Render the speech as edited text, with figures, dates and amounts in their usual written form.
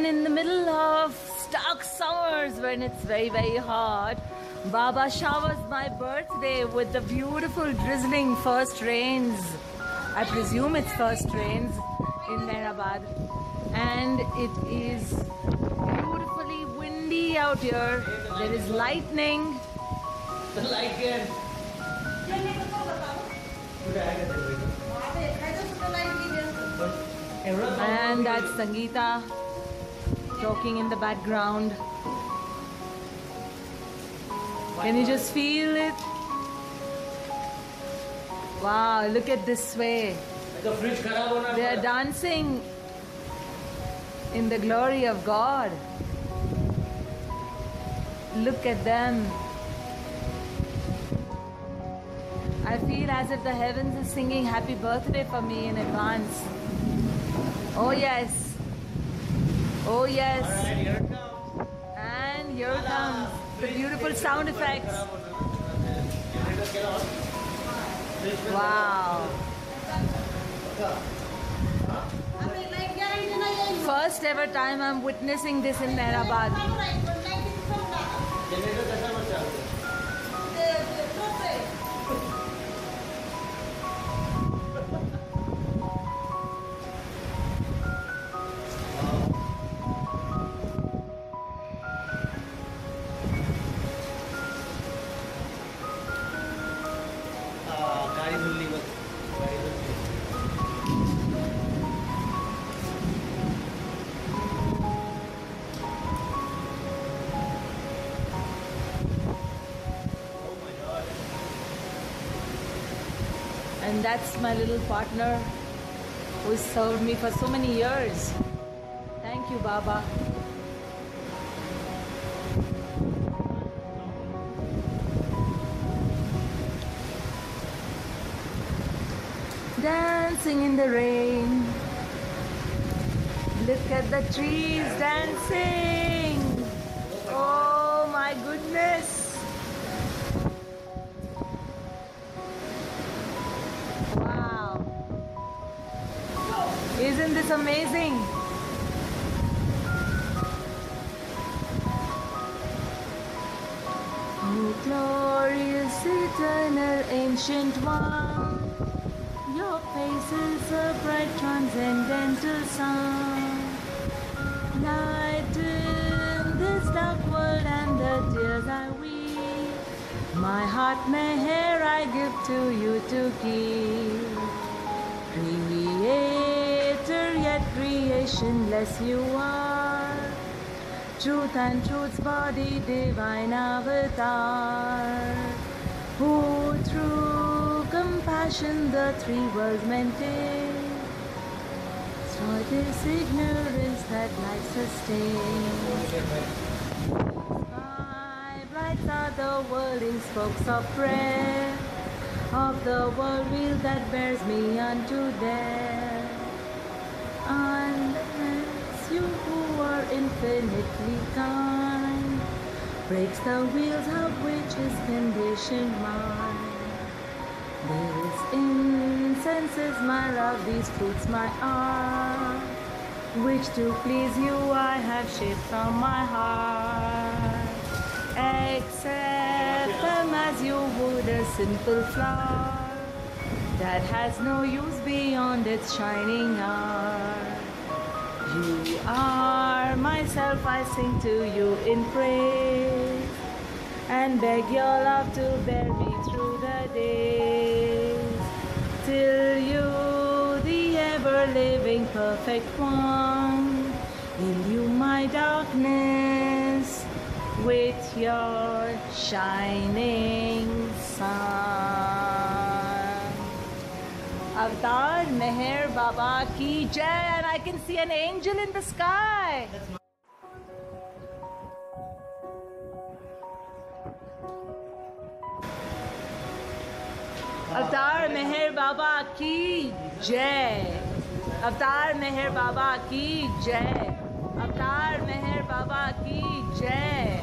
in the middle of stark summers when it's very, very hot, Baba showers my birthday with the beautiful drizzling first rains. I presume it's first rains in Meherabad. And it is beautifully windy out here. There is lightning. The light here. And that's Sangeeta talking in the background. Can you just feel it? Wow, look at this way. They are dancing in the glory of God. Look at them. I feel as if the heavens is singing happy birthday for me in advance. Oh yes. Oh yes. Alright, here it comes. And here comes the beautiful sound effects. Wow. First ever time I'm witnessing this in Meherabad. And that's my little partner who served me for so many years. Thank you, Baba. Dancing in the rain. Look at the trees dancing. Oh my goodness. Isn't this amazing? Oh, glorious, eternal, ancient one, your face is a bright, transcendental sun. Lighten this dark world and the tears I weep. My heart, Meher, I give to you to keep. Creator, yet creationless you are. Truth and truth's body, divine avatar. Who through compassion the three worlds maintain. So this ignorance that life sustains. My bright are the whirling spokes of prayer. Of the world wheel that bears me unto death. Unless you who are infinitely kind breaks the wheels of which is conditioned mind. There is incense is my love, these fruits my art, which to please you I have shaped from my heart. Accept them as you would a simple flower that has no use beyond its shining hour. You are myself, I sing to you in praise and beg your love to bear me through the days till you, the ever-living perfect one, illumine my darkness with your shining sun. Avatar Meher Baba ki jai, and I can see an angel in the sky. Avatar Meher Baba ki jai. Avatar Meher Baba ki jai. Avatar Meher Baba ki jai.